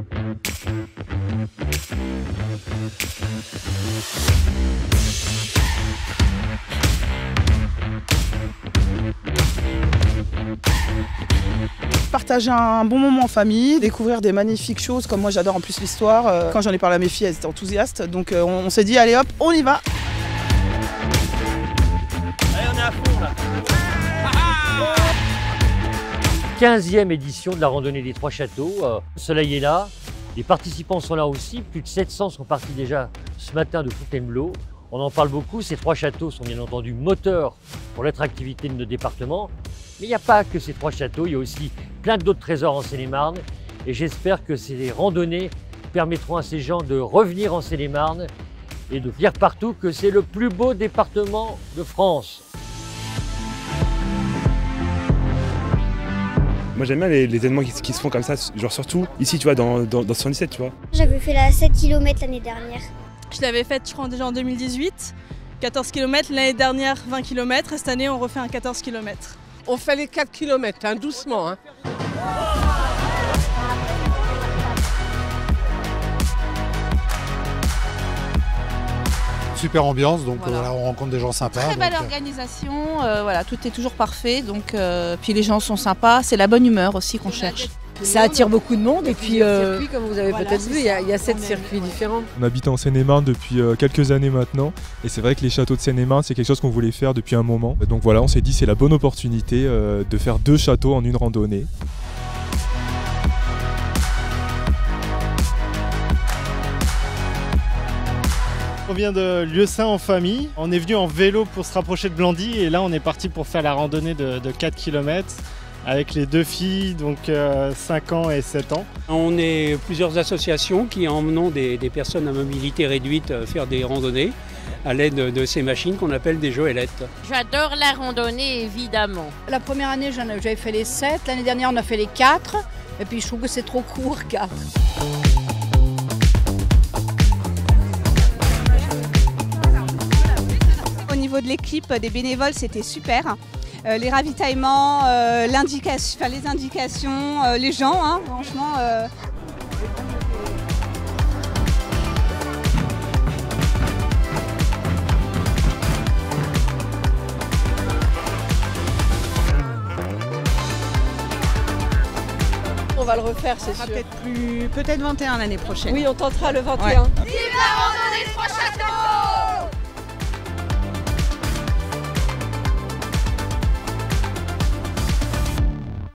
Partager un bon moment en famille, découvrir des magnifiques choses, comme moi j'adore en plus l'histoire. Quand j'en ai parlé à mes filles, elles étaient enthousiastes, donc on s'est dit allez hop, on y va. Allez, on est à fond là. 15e édition de la randonnée des Trois Châteaux. Le soleil est là, les participants sont là aussi, plus de 700 sont partis déjà ce matin de Fontainebleau. On en parle beaucoup, ces trois châteaux sont bien entendu moteurs pour l'attractivité de nos départements. Mais il n'y a pas que ces trois châteaux, il y a aussi plein d'autres trésors en Seine-et-Marne. Et j'espère que ces randonnées permettront à ces gens de revenir en Seine-et-Marne et de dire partout que c'est le plus beau département de France. Moi j'aime bien les événements qui se font comme ça, genre surtout ici tu vois dans 77 tu vois. J'avais fait la 7 km l'année dernière. Je l'avais faite je crois déjà en 2018, 14 km, l'année dernière 20 km et cette année on refait un 14 km. On fait les 4 km, hein, doucement. Hein. Super ambiance, donc voilà, on rencontre des gens sympas. Très belle organisation, voilà, tout est toujours parfait, donc puis les gens sont sympas, c'est la bonne humeur aussi qu'on cherche. Ça attire beaucoup de monde et puis comme vous avez peut-être vu, il y a 7 circuits différents. On habite en Seine-et-Marne depuis quelques années maintenant et c'est vrai que les châteaux de Seine-et-Marne c'est quelque chose qu'on voulait faire depuis un moment. Donc voilà, on s'est dit c'est la bonne opportunité de faire 2 châteaux en une randonnée. On vient de Lieusaint en famille, on est venu en vélo pour se rapprocher de Blandy et là on est parti pour faire la randonnée de 4 km avec les 2 filles, donc 5 ans et 7 ans. On est plusieurs associations qui emmenons des personnes à mobilité réduite faire des randonnées à l'aide de ces machines qu'on appelle des joëlettes. J'adore la randonnée évidemment. La première année j'avais fait les 7, l'année dernière on a fait les 4 et puis je trouve que c'est trop court 4. Au niveau de l'équipe, des bénévoles, c'était super. Les ravitaillements, les indications, les gens, hein, franchement. On va le refaire, c'est sûr. Peut-être 21 l'année prochaine. Oui, on tentera le 21. Vive la randonnée Trois Châteaux!